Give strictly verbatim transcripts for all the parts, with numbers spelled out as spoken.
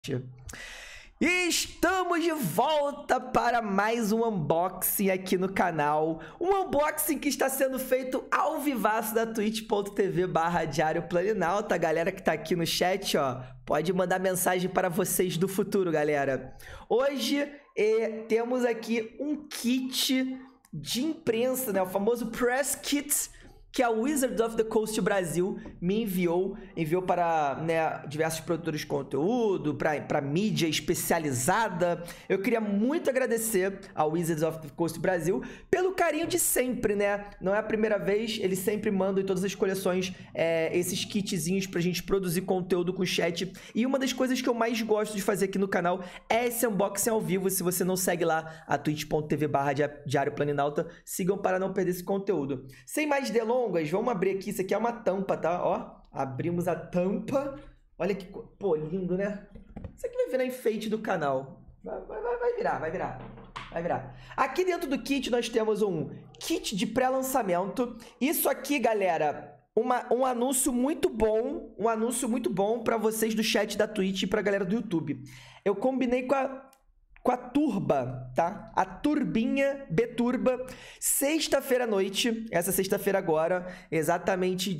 E estamos de volta para mais um unboxing aqui no canal. Um unboxing que está sendo feito ao vivaço da twitch ponto tv barra Diário Planinalta. A galera que tá aqui no chat, ó, pode mandar mensagem para vocês do futuro, galera. Hoje eh, temos aqui um kit de imprensa, né? O famoso Press Kit, que a Wizards of the Coast Brasil me enviou, enviou para, né, diversos produtores de conteúdo, para mídia especializada. Eu queria muito agradecer a Wizards of the Coast Brasil pelo carinho de sempre, né? Não é a primeira vez, eles sempre mandam em todas as coleções é, esses kitzinhos pra gente produzir conteúdo com chat. E uma das coisas que eu mais gosto de fazer aqui no canal é esse unboxing ao vivo. Se você não segue lá a twitch ponto tv barra Diário Planinalta, sigam para não perder esse conteúdo. Sem mais delongas, vamos abrir aqui. Isso aqui é uma tampa, tá? Ó, abrimos a tampa. Olha que... Pô, lindo, né? Isso aqui vai virar enfeite do canal. Vai, vai, vai virar, vai virar. Vai virar. Aqui dentro do kit nós temos um kit de pré-lançamento. Isso aqui, galera, uma, um anúncio muito bom. Um anúncio muito bom para vocês do chat da Twitch e pra galera do YouTube. Eu combinei com a... com a Turba, tá? A Turbinha B-Turba, sexta-feira à noite, essa sexta-feira agora, exatamente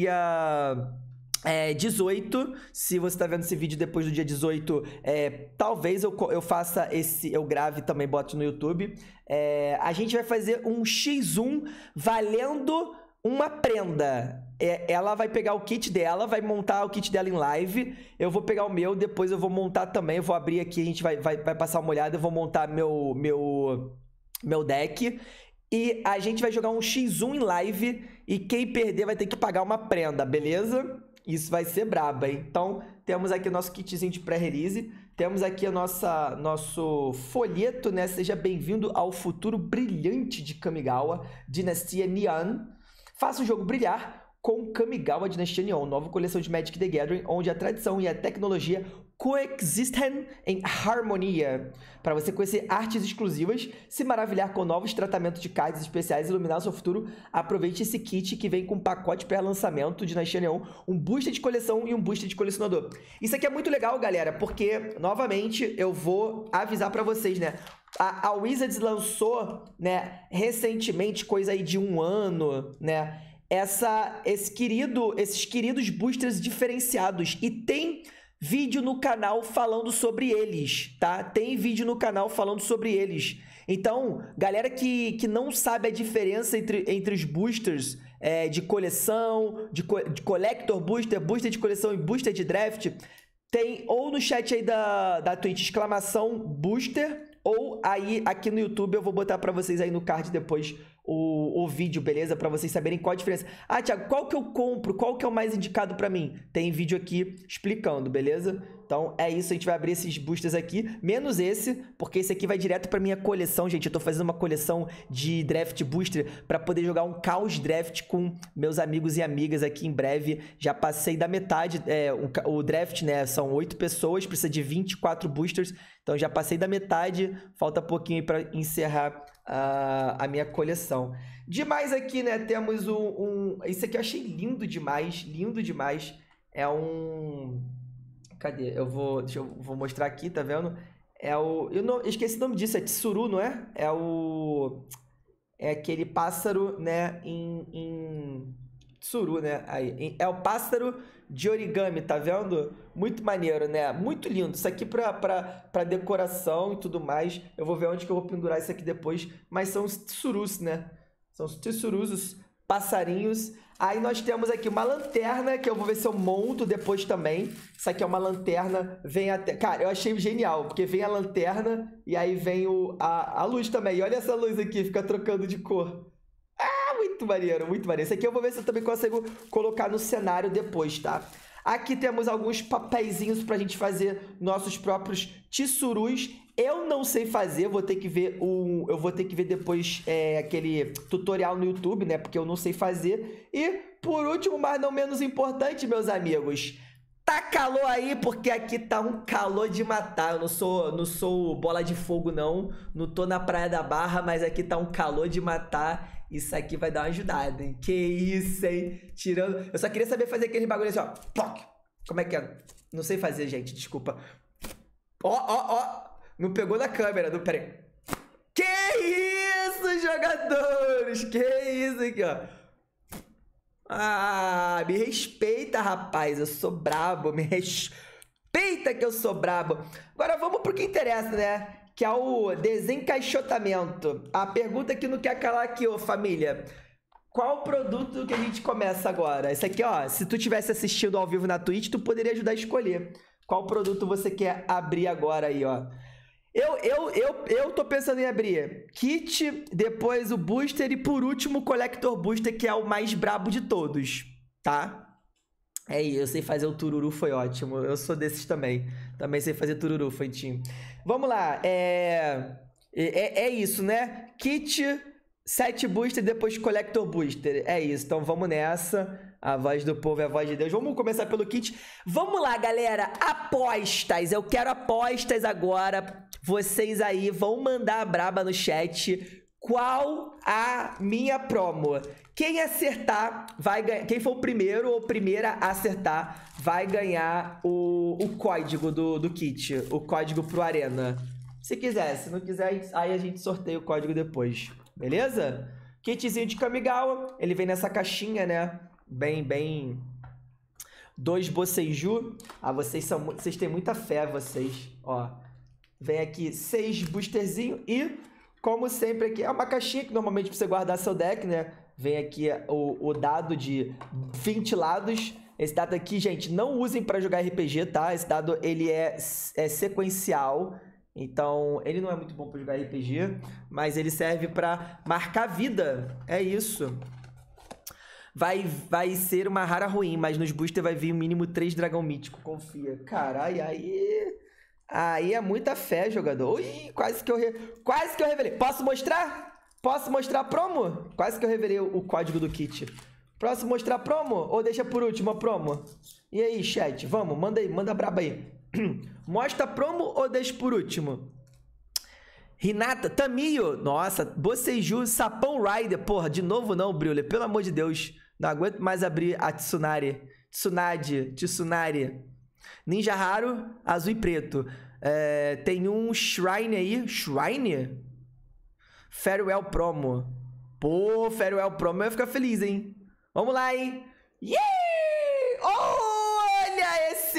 dia é, dezoito, se você tá vendo esse vídeo depois do dia dezoito, é, talvez eu, eu faça esse, eu grave também, bote no YouTube, é, a gente vai fazer um xis um valendo uma prenda. É, ela vai pegar o kit dela, vai montar o kit dela em live. Eu vou pegar o meu, depois eu vou montar também. Eu vou abrir aqui, a gente vai, vai, vai passar uma olhada. Eu vou montar meu, meu, meu deck. E a gente vai jogar um xis um em live. E quem perder vai ter que pagar uma prenda, beleza? Isso vai ser braba, hein? Então, temos aqui o nosso kitzinho de pré-release. Temos aqui a nossa, nosso folheto, né? Seja bem-vindo ao futuro brilhante de Kamigawa, Dinastia Neon. Faça o jogo brilhar com Kamigawa Dinastia Neon, nova coleção de Magic the Gathering, onde a tradição e a tecnologia coexistem em harmonia. Para você conhecer artes exclusivas, se maravilhar com novos tratamentos de cards especiais e iluminar o seu futuro, aproveite esse kit que vem com um pacote pré-lançamento de Dinastia Neon, um booster de coleção e um booster de colecionador. Isso aqui é muito legal, galera, porque, novamente, eu vou avisar para vocês, né? A, a Wizards lançou, né, recentemente, coisa aí de um ano, né? Essa, esse querido, esses queridos boosters diferenciados. E tem vídeo no canal falando sobre eles, tá? Tem vídeo no canal falando sobre eles. Então, galera que, que não sabe a diferença entre, entre os boosters é, de coleção, de, co de collector booster, booster de coleção e booster de draft, tem ou no chat aí da, da Twitch, exclamação booster, ou aí aqui no YouTube eu vou botar pra vocês aí no card depois o, o vídeo, beleza? Pra vocês saberem qual a diferença. Ah, Thiago, qual que eu compro? Qual que é o mais indicado pra mim? Tem vídeo aqui explicando, beleza? Então é isso, a gente vai abrir esses boosters aqui, menos esse, porque esse aqui vai direto pra minha coleção, gente. Eu tô fazendo uma coleção de draft booster pra poder jogar um caos draft com meus amigos e amigas aqui em breve. Já passei da metade, é, o, o draft, né, são oito pessoas, precisa de vinte e quatro boosters, então já passei da metade, falta pouquinho aí pra encerrar a, a minha coleção. Demais aqui, né, temos um, um... Isso aqui eu achei lindo demais, lindo demais. É um... Cadê? Eu vou, deixa eu vou mostrar aqui, tá vendo? É o... Eu não eu esqueci o nome disso, é tsuru, não é? É o... É aquele pássaro, né, em... em... Tsuru, né? Aí, é o pássaro de origami, tá vendo? Muito maneiro, né? Muito lindo. Isso aqui pra, pra, pra decoração e tudo mais. Eu vou ver onde que eu vou pendurar isso aqui depois. Mas são os tsurus, né? São os tsurus, os passarinhos. Aí nós temos aqui uma lanterna, que eu vou ver se eu monto depois também. Isso aqui é uma lanterna, vem até... Cara, eu achei genial, porque vem a lanterna e aí vem o, a, a luz também. E olha essa luz aqui, fica trocando de cor. Ah, muito maneiro, muito maneiro. Esse aqui eu vou ver se eu também consigo colocar no cenário depois, tá? Aqui temos alguns papeizinhos pra gente fazer nossos próprios tsurus. Eu não sei fazer, vou ter que ver o, eu vou ter que ver depois é, aquele tutorial no YouTube, né? Porque eu não sei fazer. E, por último, mas não menos importante, meus amigos, tá calor aí, porque aqui tá um calor de matar. Eu não sou, não sou bola de fogo, não. Não tô na Praia da Barra, mas aqui tá um calor de matar. Isso aqui vai dar uma ajudada, hein? Que isso, hein? Tirando... Eu só queria saber fazer aquele bagulho assim, ó. Poc! Como é que é? Não sei fazer, gente, desculpa. Ó, ó, ó. Não pegou na câmera, não, pera aí. Que isso, jogadores? Que isso aqui, ó. Ah, me respeita, rapaz. Eu sou brabo. Me respeita que eu sou brabo. Agora vamos pro que interessa, né? Que é o desencaixotamento. A pergunta que não quer calar aqui, ô família. Qual produto que a gente começa agora? Esse aqui, ó. Se tu tivesse assistindo ao vivo na Twitch, tu poderia ajudar a escolher. Qual produto você quer abrir agora aí, ó. Eu, eu, eu, eu tô pensando em abrir kit, depois o booster e por último o Collector Booster, que é o mais brabo de todos, tá? É isso, eu sei fazer o tururu, foi ótimo. Eu sou desses também. Também sei fazer tururu, Fantinho. Vamos lá, é... É, é isso, né? Kit, sete booster e depois Collector Booster. É isso, então vamos nessa. A voz do povo é a voz de Deus. Vamos começar pelo kit. Vamos lá, galera. Apostas. Eu quero apostas agora. Vocês aí vão mandar a braba no chat. Qual a minha promo? Quem acertar vai ganhar. Quem for o primeiro ou primeira a acertar vai ganhar o, o código do, do kit. O código pro Arena. Se quiser. Se não quiser, aí a gente sorteia o código depois. Beleza? Kitzinho de Kamigawa. Ele vem nessa caixinha, né? Bem, bem... Dois Boseiju. Ah, vocês são... Vocês têm muita fé, vocês. Ó. Vem aqui seis boosterzinho e, como sempre aqui, é uma caixinha que normalmente pra você guardar seu deck, né? Vem aqui o, o dado de vinte lados. Esse dado aqui, gente, não usem pra jogar R P G, tá? Esse dado, ele é, é sequencial. Então, ele não é muito bom pra jogar R P G, mas ele serve pra marcar vida. É isso. Vai, vai ser uma rara ruim, mas nos boosters vai vir o mínimo três dragão mítico, confia. Caralho, aí... Aí é muita fé, jogador. Ui, quase que eu re... quase que eu revelei. Posso mostrar? Posso mostrar a promo? Quase que eu revelei o código do kit. Posso mostrar a promo? Ou deixa por último a promo? E aí, chat? Vamos, manda aí, manda braba aí. Mostra a promo ou deixa por último? Renata, Tamio. Nossa, Boseiju, Sapão Rider. Porra, de novo não, Brilha. Pelo amor de Deus. Não aguento mais abrir a Tsunade. Tsunade. Tsunade. Ninja Raro, azul e preto. É, tem um Shrine aí. Shrine? Farewell Promo. Pô, Farewell Promo, eu ia ficar feliz, hein? Vamos lá, hein? Yeah! Olha esse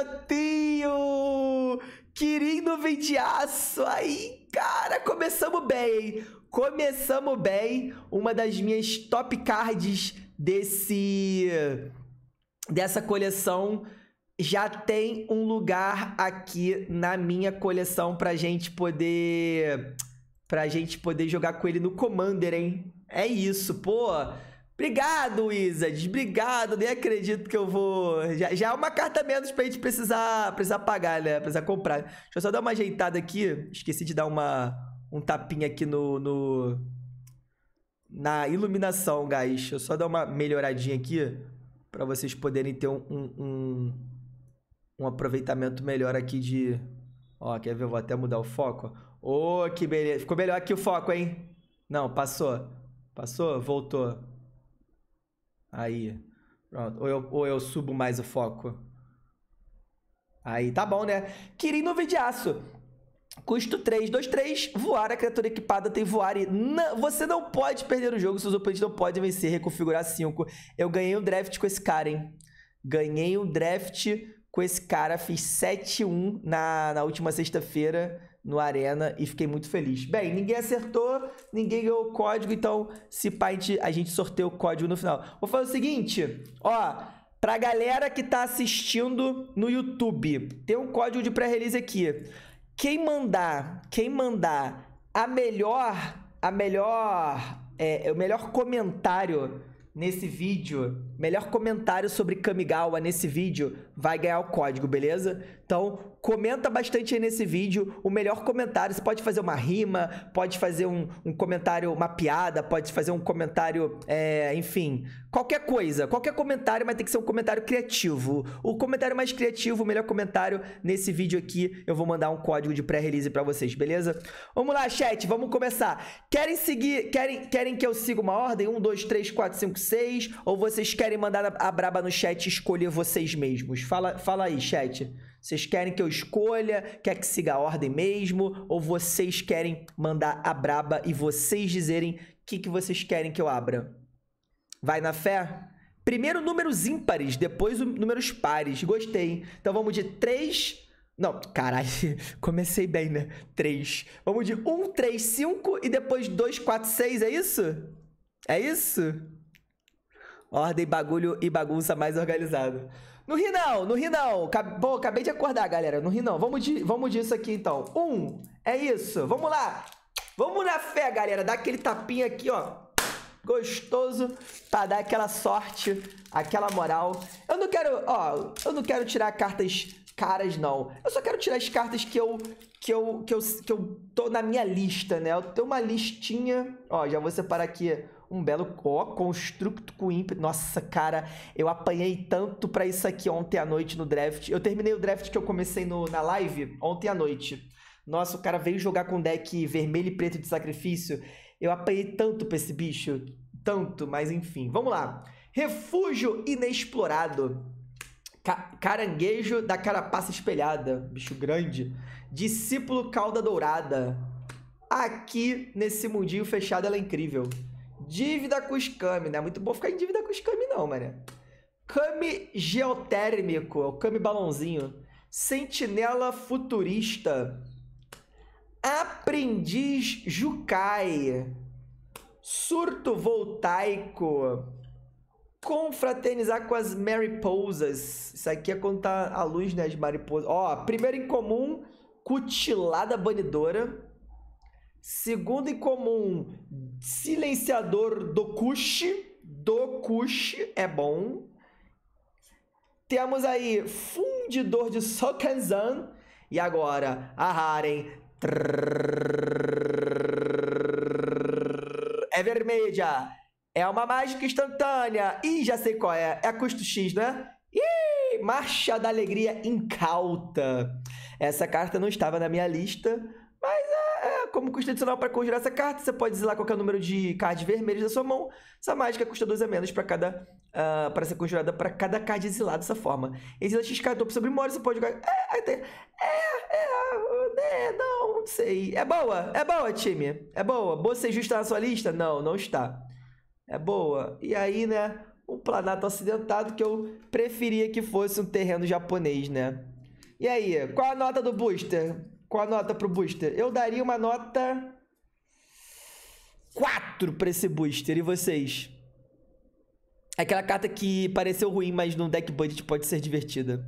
garotinho! Querido vem de aço. Aí, cara, começamos bem, hein? Começamos bem. Uma das minhas top cards desse... Dessa coleção... Já tem um lugar aqui na minha coleção pra gente poder... Pra gente poder jogar com ele no Commander, hein? É isso, pô. Obrigado, Wizards. Obrigado. Nem acredito que eu vou... Já, já é uma carta menos pra gente precisar, precisar pagar, né? Precisar comprar. Deixa eu só dar uma ajeitada aqui. Esqueci de dar uma, um tapinha aqui no, no... Na iluminação, guys. Deixa eu só dar uma melhoradinha aqui. Pra vocês poderem ter um... um, um... Um aproveitamento melhor aqui de... Ó, quer ver? Eu vou até mudar o foco. Ô, oh, que beleza. Ficou melhor aqui o foco, hein? Não, passou. Passou? Voltou. Aí. Pronto. Ou eu, ou eu subo mais o foco. Aí, tá bom, né? Kirin nuvem de aço. Custo três, dois, três. Voar, a criatura equipada tem voar e... Não, você não pode perder o jogo. Seus oponentes não podem vencer. Reconfigurar cinco. Eu ganhei um draft com esse cara, hein? Ganhei um draft... Com esse cara, fiz sete a um na, na última sexta-feira no Arena e fiquei muito feliz. Bem, ninguém acertou, ninguém ganhou o código, então se pá, a gente, a gente sorteia o código no final. Vou fazer o seguinte, ó, pra galera que tá assistindo no YouTube, tem um código de pré-release aqui. Quem mandar, quem mandar a melhor, a melhor, é, o melhor comentário... Nesse vídeo, melhor comentário sobre Kamigawa nesse vídeo vai ganhar o código, beleza? Então, comenta bastante aí nesse vídeo o melhor comentário. Você pode fazer uma rima, pode fazer um, um comentário, uma piada, pode fazer um comentário, é, enfim, qualquer coisa. Qualquer comentário, mas tem que ser um comentário criativo. O comentário mais criativo, o melhor comentário nesse vídeo aqui, eu vou mandar um código de pré-release pra vocês, beleza? Vamos lá, chat, vamos começar. Querem seguir, querem, querem que eu siga uma ordem? Um, dois, três, quatro, cinco, seis? Ou vocês querem mandar a braba no chat e escolher vocês mesmos? Fala, fala aí, chat. Vocês querem que eu escolha? Quer que siga a ordem mesmo? Ou vocês querem mandar a braba e vocês dizerem o que, que vocês querem que eu abra? Vai na fé? Primeiro números ímpares, depois números pares. Gostei. Então vamos de três... Não, caralho, comecei bem, né? três. Vamos de um, três, cinco e depois dois, quatro, seis, é isso? É isso? Ordem, bagulho e bagunça mais organizada. Não ri não, não ri não. Pô, acabei de acordar, galera. Não ri não. Vamos, de, vamos disso aqui, então. Um, é isso. Vamos lá. Vamos na fé, galera. Dá aquele tapinha aqui, ó. Gostoso, pra dar aquela sorte, aquela moral. Eu não quero, ó, eu não quero tirar cartas... caras, não. Eu só quero tirar as cartas que eu, que eu, que eu, que eu tô na minha lista, né? Eu tenho uma listinha. Ó, já vou separar aqui um belo... Ó, construto com ímpeto. Nossa, cara, eu apanhei tanto pra isso aqui ontem à noite no draft. Eu terminei o draft que eu comecei no, na live ontem à noite. Nossa, o cara veio jogar com deck vermelho e preto de sacrifício. Eu apanhei tanto pra esse bicho. Tanto, mas enfim. Vamos lá. Refúgio inexplorado. Caranguejo da carapaça espelhada, bicho grande. Discípulo cauda dourada. Aqui nesse mundinho fechado ela é incrível. Dívida com Skami, não é muito bom ficar em dívida com Skami não, mano. Kami geotérmico, o Kami balãozinho. Sentinela futurista. Aprendiz Jukai. Surto voltaico. Confraternizar com as mariposas. Isso aqui é quando tá a luz, né, de mariposa. Ó, primeiro em comum, cutilada banidora. Segundo em comum, silenciador Dokushi. Dokushi é bom. Temos aí fundidor de Sokenzan. E agora, a Haren. É vermelha. É uma mágica instantânea. Ih, já sei qual é. É a custo X, né? Ih, Marcha da Alegria Incauta. Essa carta não estava na minha lista, mas é, é como custo adicional para conjurar essa carta. Você pode exilar qualquer número de cards vermelhos da sua mão. Essa mágica custa dois a menos para cada uh, para ser conjurada para cada card exilado dessa forma. Exila X card topo sobre memória, você pode jogar... É, é, é, é, não, não sei. É boa, é boa, time. É boa. Boa ser justa na sua lista? Não, não está. É boa. E aí, né, um Planato acidentado que eu preferia que fosse um terreno japonês, né? E aí, qual a nota do booster? Qual a nota pro booster? Eu daria uma nota quatro pra esse booster. E vocês? Aquela carta que pareceu ruim, mas no deck budget pode ser divertida.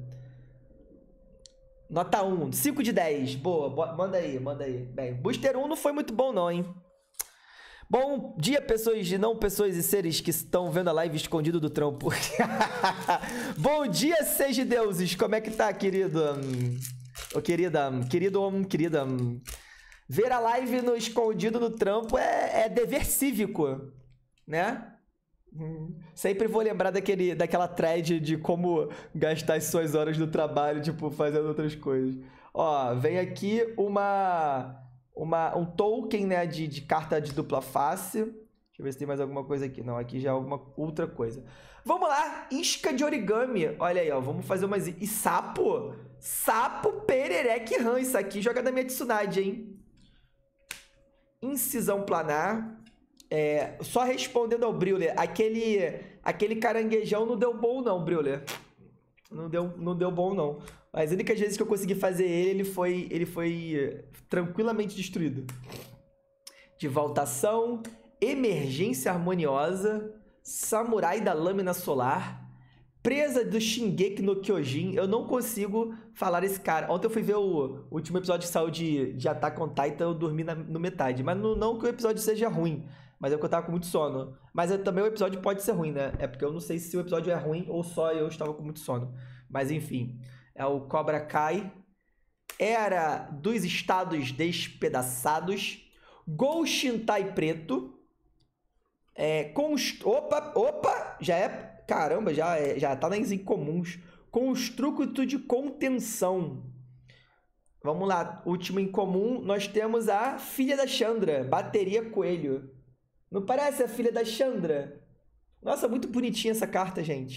Nota um. cinco de dez. Boa, manda aí, manda aí. Bem, booster um não foi muito bom não, hein? Bom dia, pessoas e não pessoas e seres que estão vendo a live escondido do trampo. Bom dia, seja deuses. Como é que tá, querido? Ô, querida, querido, querida. Ver a live no escondido no trampo é, é dever cívico, né? Sempre vou lembrar daquele, daquela thread de como gastar as suas horas no trabalho, tipo, fazendo outras coisas. Ó, vem aqui uma... Uma, um token, né, de, de carta de dupla face. Deixa eu ver se tem mais alguma coisa aqui. Não, aqui já é alguma outra coisa. Vamos lá, isca de origami. Olha aí, ó, vamos fazer umas... E sapo? Sapo perereque ram. Isso aqui joga na minha Tsunade, hein? Incisão planar. É, só respondendo ao Breuler, aquele, aquele caranguejão não deu bom não, Breuler. Não deu, não deu bom não. As únicas vezes que eu consegui fazer ele, ele foi, ele foi tranquilamente destruído. De voltação, emergência harmoniosa, samurai da lâmina solar, presa do Shingeki no Kyojin. Eu não consigo falar esse cara. Ontem eu fui ver o, o último episódio que saiu de, de Attack on Titan, eu dormi na, no metade. Mas não, não que o episódio seja ruim, mas é porque eu tava com muito sono. Mas é, também o episódio pode ser ruim, né? É porque eu não sei se o episódio é ruim ou só eu estava com muito sono. Mas enfim... É o Cobra Kai. Era dos Estados Despedaçados. Goshintai Preto. É, const... Opa, opa! Já é... Caramba, já, é, já tá nas incomuns. Construto de contenção. Vamos lá. Último incomum. Nós temos a Filha da Chandra. Bateria Coelho. Não parece a Filha da Chandra? Nossa, muito bonitinha essa carta, gente.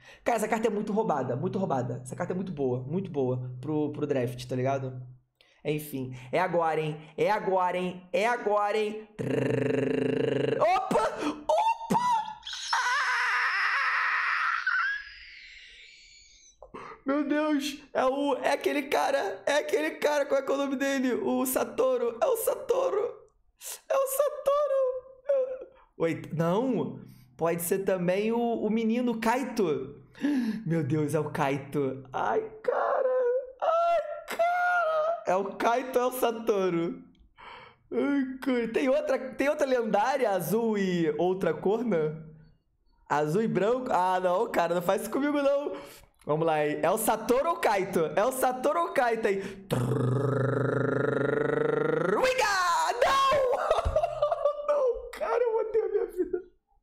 Cara, essa carta é muito roubada, muito roubada. Essa carta é muito boa, muito boa pro, pro draft, tá ligado? Enfim, é agora, hein? É agora, hein? É agora, hein? Trrr. Opa! Opa! Meu Deus! É o. É aquele cara! É aquele cara! Qual é, que é o nome dele? O Satoru! É o Satoru! É o Satoru! Oi, não! Pode ser também o, o menino Kaito! Meu Deus, é o Kaito! Ai, cara! Ai, cara! É o Kaito, é o Satoru! Ai, cara. Tem outra, tem outra lendária azul e outra cor, né? Azul e branco? Ah, não, cara, não faz isso comigo, não. Vamos lá, hein? É o Satoru ou Kaito? É o Satoru ou Kaito aí? Uiga! Não! Não, cara, eu matei a minha vida.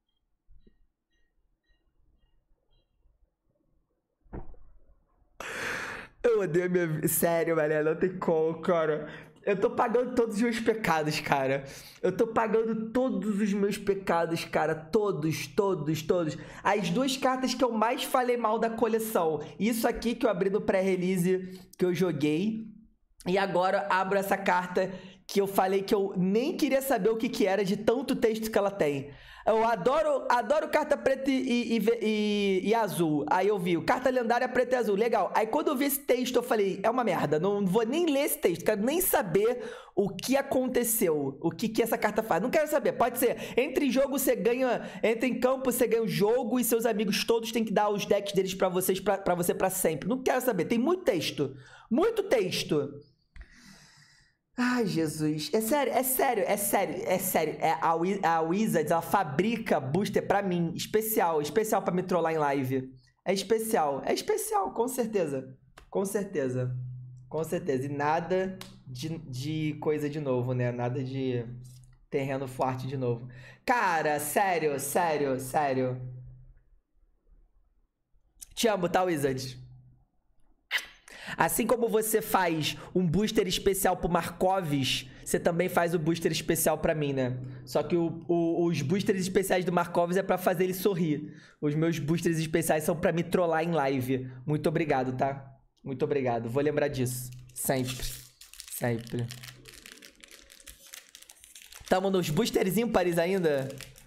Eu odeio a minha vida. Sério, velho, não tem como, cara. Eu tô pagando todos os meus pecados, cara. Eu tô pagando todos os meus pecados, cara. Todos, todos, todos. As duas cartas que eu mais falei mal da coleção. Isso aqui que eu abri no pré-release, que eu joguei. E agora abro essa carta que eu falei que eu nem queria saber o que que era de tanto texto que ela tem. Eu adoro, adoro carta preta e, e, e, e azul. Aí eu vi, carta lendária preta e azul, legal. Aí quando eu vi esse texto, eu falei, é uma merda, não vou nem ler esse texto, quero nem saber o que aconteceu, o que, que essa carta faz. Não quero saber, pode ser. Entre jogo você ganha, entra em campo, você ganha o jogo e seus amigos todos têm que dar os decks deles pra vocês, pra, pra você pra sempre. Não quero saber, tem muito texto, muito texto. Ai, Jesus. É sério, é sério, é sério, é sério. É, a, a Wizards, ela fabrica booster pra mim, especial, especial pra me trollar em live. É especial, é especial, com certeza. Com certeza. Com certeza. E nada de, de coisa de novo, né? Nada de terreno forte de novo. Cara, sério, sério, sério. Te amo, tá, Wizards? Assim como você faz um booster especial pro Markovs, você também faz o booster especial pra mim, né? Só que o, o, os boosters especiais do Markovs é pra fazer ele sorrir. Os meus boosters especiais são pra me trollar em live. Muito obrigado, tá? Muito obrigado. Vou lembrar disso. Sempre. Sempre. Tamo nos boosters ímpares ainda?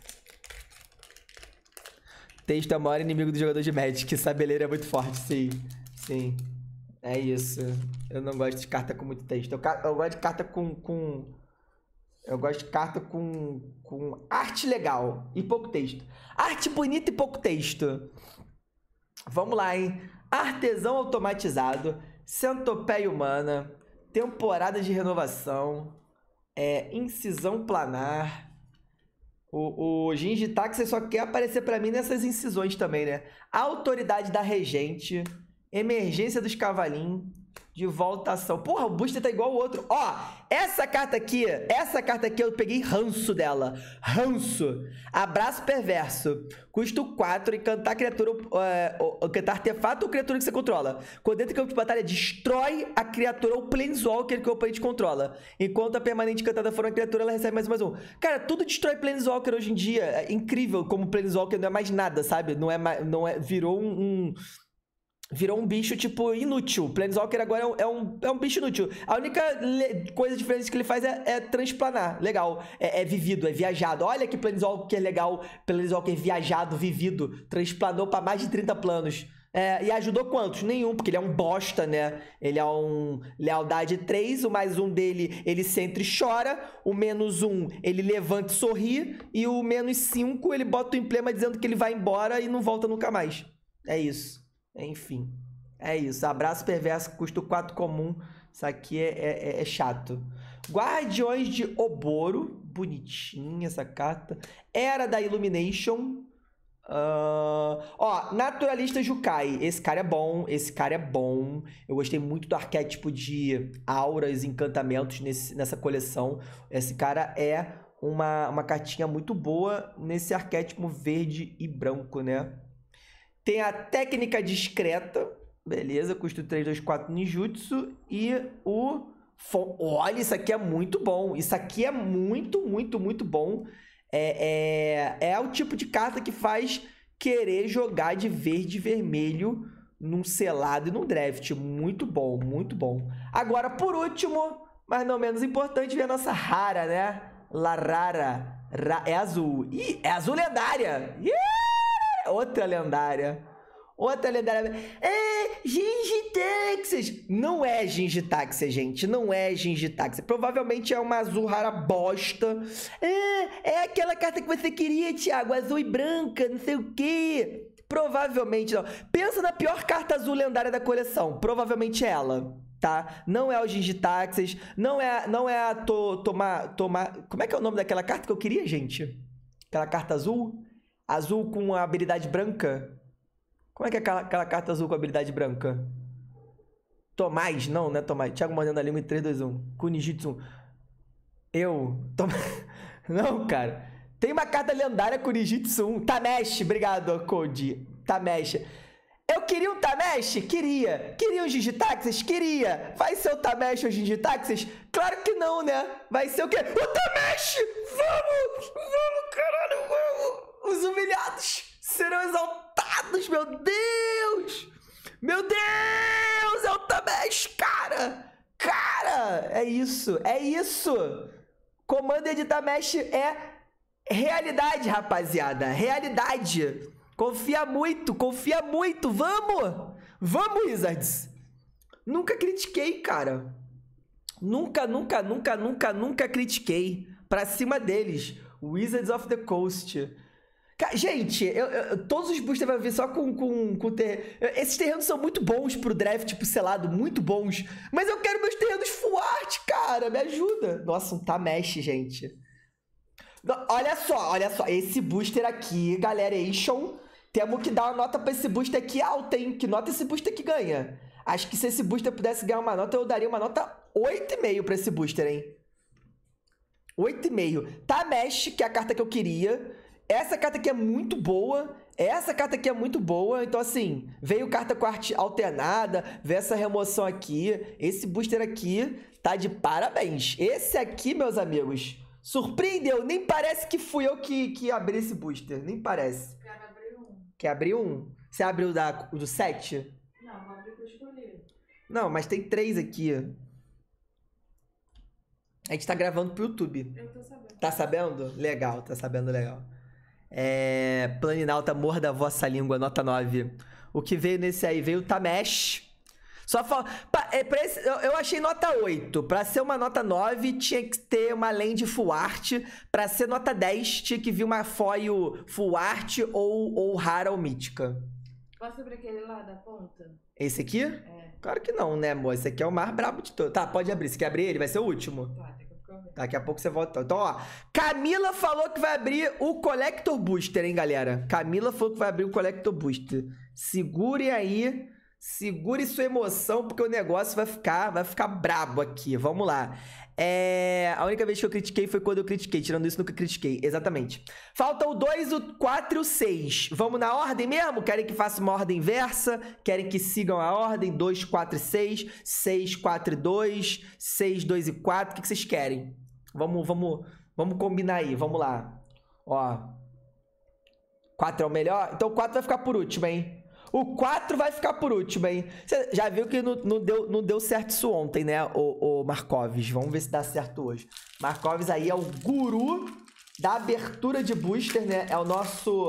Texto é o maior inimigo do jogador de Magic. Sabeleiro é muito forte, sim. Sim. É isso. Eu não gosto de carta com muito texto. Eu, eu gosto de carta com, com... Eu gosto de carta com, com arte legal e pouco texto. Arte bonita e pouco texto. Vamos lá, hein? Artesão automatizado. Centopeia humana. Temporada de renovação. É, incisão planar. O, o Genji Táxi só quer aparecer pra mim nessas incisões também, né? Autoridade da Regente. Emergência dos Cavalinhos. De voltação. Porra, o booster tá igual o outro. Ó, essa carta aqui, essa carta aqui eu peguei ranço dela. Ranço. Abraço perverso. Custo quatro, encantar criatura, uh, encantar artefato ou criatura que você controla. Quando entra em campo de batalha, destrói a criatura ou Planeswalker que o oponente controla. Enquanto a permanente encantada for uma criatura, ela recebe mais um mais um. Cara, tudo destrói Planeswalker hoje em dia. É incrível como Planeswalker não é mais nada, sabe? Não é mais, não é, virou um... um virou um bicho, tipo, inútil. Planeswalker agora é um, é um, é um bicho inútil. A única coisa diferente que ele faz é, é transplanar. Legal. É, é vivido, é viajado. Olha que Planeswalker legal. Planeswalker viajado, vivido. Transplanou pra mais de trinta planos. É, e ajudou quantos? Nenhum, porque ele é um bosta, né? Ele é um lealdade três, o mais um dele, ele sempre chora. O menos um, ele levanta e sorri. E o menos cinco, ele bota o emblema dizendo que ele vai embora e não volta nunca mais. É isso. Enfim, é isso. Abraço perverso, custo quatro comum. Isso aqui é, é, é chato. Guardiões de Oboro. Bonitinha essa carta. Era da Illumination. Uh... Ó, Naturalista Jukai. Esse cara é bom. Esse cara é bom. Eu gostei muito do arquétipo de auras e encantamentos nesse, nessa coleção. Esse cara é uma, uma cartinha muito boa nesse arquétipo verde e branco, né? Tem a técnica discreta, beleza, custo três, dois, quatro ninjutsu. E o... Olha, isso aqui é muito bom. Isso aqui é muito, muito, muito bom. É, é, é o tipo de carta que faz querer jogar de verde e vermelho num selado e num draft. Muito bom, muito bom. Agora, por último, mas não menos importante, ver a nossa rara, né? La Rara. Ra é azul. Ih, é azul lendária. Yeah! Outra lendária. Outra lendária. É Gingitaxis. Não é Gingitaxis, gente. Não é Gingitaxis. Provavelmente é uma azul rara bosta. É, é aquela carta que você queria, Thiago. Azul e branca, não sei o quê. Provavelmente não. Pensa na pior carta azul lendária da coleção. Provavelmente é ela, tá? Não é o Gingitaxis. Não é, não é a to, Toma... Toma... Como é que é o nome daquela carta que eu queria, gente? Aquela carta azul? Azul com a habilidade branca? Como é que é aquela, aquela carta azul com habilidade branca? Tomás? Não, não é Tomás. Thiago mordendo a língua em três, dois, um. Kunijitsu. Eu? Tom... Não, cara. Tem uma carta lendária Kunijitsu. Tameshi. Obrigado, Cody. Tameshi. Eu queria um Tameshi? Queria. Queria um Gingitaxis? Queria. Vai ser o Tameshi ou o Gingitaxis? Claro que não, né? Vai ser o quê? O Tameshi! Vamos! Vamos, caralho, vamos! Os humilhados serão exaltados, meu Deus! Meu Deus! É o Tameshi, cara! Cara! É isso, é isso! Commander de Tameshi é realidade, rapaziada. Realidade. Confia muito, confia muito. Vamos! Vamos, Wizards! Nunca critiquei, cara. Nunca, nunca, nunca, nunca, nunca critiquei. Pra cima deles. Wizards of the Coast. Gente, eu, eu, todos os boosters vai vir só com, com, com ter... Esses terrenos são muito bons pro draft, tipo, selado, muito bons. Mas eu quero meus terrenos full art, cara. Me ajuda. Nossa, um Tameshi, gente. Olha só, olha só. Esse booster aqui, Galeraation, temos que dar uma nota pra esse booster aqui alta, hein? Que nota esse booster aqui ganha? Acho que se esse booster pudesse ganhar uma nota, eu daria uma nota oito vírgula cinco pra esse booster, hein? oito vírgula cinco. Tameshi, que é a carta que eu queria... Essa carta aqui é muito boa. Essa carta aqui é muito boa. Então, assim, veio carta com arte alternada. Veio essa remoção aqui. Esse booster aqui tá de parabéns. Esse aqui, meus amigos, surpreendeu. Nem parece que fui eu que, que abri esse booster. Nem parece. Quero abrir um. Quer abrir um? Você abriu da, do sete? Não, vou abrir pra escolher. Não, mas tem três aqui. A gente tá gravando pro YouTube. Eu tô sabendo. Tá sabendo? Legal, tá sabendo legal. É, Planinalta, morda a vossa língua, nota nove. O que veio nesse aí? Veio o Tameshi. Só fal... pra, é, pra esse, eu, eu achei nota oito. Pra ser uma nota nove, tinha que ter uma land full art. Pra ser nota dez, tinha que vir uma foil full art ou, ou rara ou mítica. Posso abrir aquele lá da ponta? Esse aqui? É. Claro que não, né, amor? Esse aqui é o mais brabo de todos. Tá, pode abrir. Se quer abrir ele, vai ser o último. Tá, daqui a pouco eu vejo. Daqui a pouco você volta. Então, ó. Camila falou que vai abrir o Collector Booster, hein, galera? Camila falou que vai abrir o Collector Booster. Segure aí. Segure sua emoção, porque o negócio vai ficar, vai ficar brabo aqui. Vamos lá. É... A única vez que eu critiquei foi quando eu critiquei. Tirando isso, nunca critiquei. Exatamente. Falta o dois, o quatro e o seis. Vamos na ordem mesmo? Querem que faça uma ordem inversa? Querem que sigam a ordem? dois, quatro e seis. seis, quatro e dois. seis, dois e quatro. O que, que vocês querem? Vamos, vamos, vamos combinar aí. Vamos lá. Ó. quatro é o melhor? Então o quatro vai ficar por último, hein? O quatro vai ficar por último, hein? Você já viu que não, não, deu, não deu certo isso ontem, né, o, o Markovs? Vamos ver se dá certo hoje. Markovs aí é o guru da abertura de booster, né? É o nosso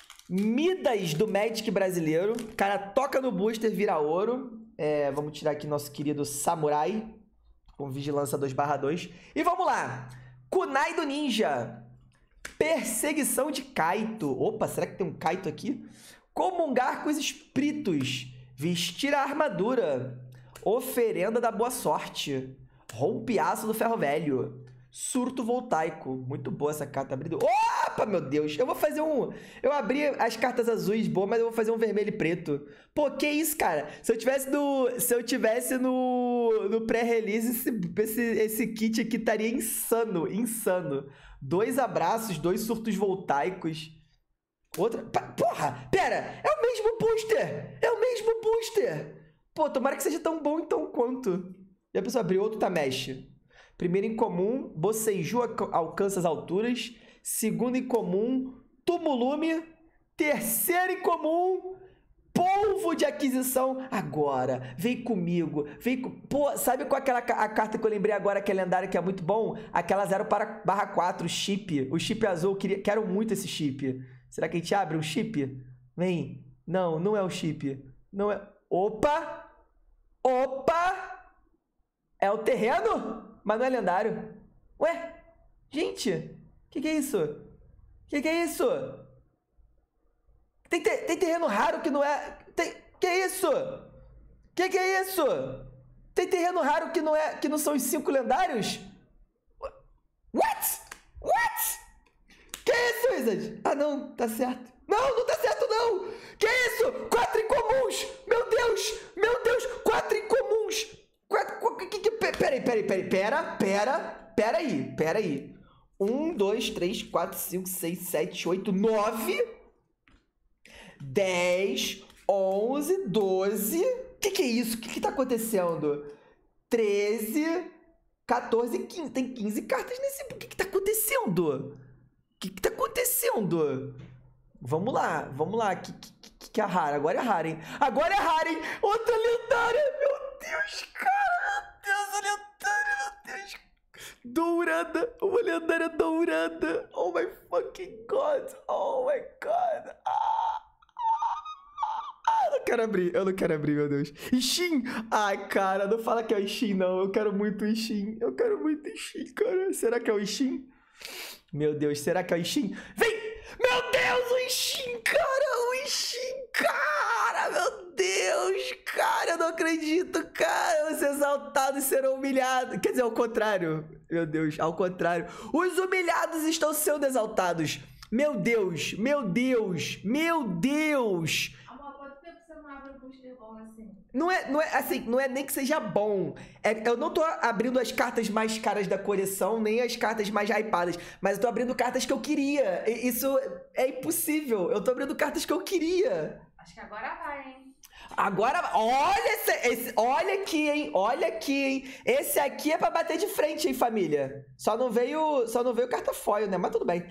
Midas do Magic brasileiro. O cara toca no booster, vira ouro. É, vamos tirar aqui nosso querido Samurai, com vigilância dois barra dois. E vamos lá. Kunai do Ninja. Perseguição de Kaito. Opa, será que tem um Kaito aqui? Comungar com os espíritos, vestir a armadura, oferenda da boa sorte, rompeaço do ferro velho, surto voltaico. Muito boa essa carta abrida. Opa, meu Deus, eu vou fazer um... Eu abri as cartas azuis, boa, mas eu vou fazer um vermelho e preto. Pô, que isso, cara? Se eu tivesse no... Se eu tivesse no, no pré-release, esse, esse, esse kit aqui estaria insano, insano. Dois abraços, dois surtos voltaicos. Outra... Porra, pera, é o mesmo booster! É o mesmo booster! Pô, tomara que seja tão bom então quanto. E a pessoa abriu outro Tameshi. Primeiro em comum, Boseiju alcança as alturas. Segundo em comum, Tumulume Terceiro incomum, polvo de aquisição. Agora, vem comigo, vem com... Pô, sabe qual é aquela ca- a carta que eu lembrei agora que é lendária, que é muito bom? Aquela zero barra quatro, chip. O chip azul, eu queria... quero muito esse chip. Será que a gente abre um chip? Vem. Não, não é o chip. Não é... Opa! Opa! É o terreno? Mas não é lendário. Ué? Gente, que que é isso? Que que é isso? Tem, te- tem terreno raro que não é... Tem... Que é isso? Que que é isso? Tem terreno raro que não é... que não são os cinco lendários? What? What? Que isso, Wizard? Ah, não, tá certo. Não, não tá certo, não! Que isso? Quatro incomuns! Meu Deus! Meu Deus! Quatro incomuns! Quatro... qu- Que, que, pe- peraí, peraí, peraí, pera, pera, pera aí, pera aí. Um, dois, três, quatro, cinco, seis, sete, oito, nove, dez, onze, doze. Que que é isso? O que que tá acontecendo? Treze, quatorze, quinze. Tem quinze cartas nesse... O que que tá acontecendo? O que que tá acontecendo? Vamos lá, vamos lá. Que, que, que, que é rara? Agora é rara, hein? Agora é rara, hein? Outra lendária! Meu Deus, cara! Meu Deus, a lendária, meu Deus! Dourada! Uma lendária dourada! Oh my fucking God! Oh my God! Ah! Ah, eu não quero abrir, eu não quero abrir, meu Deus. Ishin! Ai, cara, não fala que é o Ishin, não. Eu quero muito Ishin. Eu quero muito Ishin, cara. Será que é o Ishin? Meu Deus, será que é o Ishin? Vem! Meu Deus, o Ishin, cara! O Ishin, cara! Meu Deus, cara! Eu não acredito, cara! Os exaltados serão humilhados. Quer dizer, ao contrário. Meu Deus, ao contrário. Os humilhados estão sendo exaltados. Meu Deus, meu Deus, meu Deus! Amor, quanto tempo você não abre um booster bom assim? Não é, não é assim, não é nem que seja bom. É, eu não tô abrindo as cartas mais caras da coleção, nem as cartas mais hypadas, mas eu tô abrindo cartas que eu queria. E isso é impossível. Eu tô abrindo cartas que eu queria. Acho que agora vai, hein? Agora, olha esse, esse- olha aqui, hein? Olha aqui, hein? Esse aqui é pra bater de frente, hein, família? Só não veio, só não veio carta foil, né? Mas tudo bem.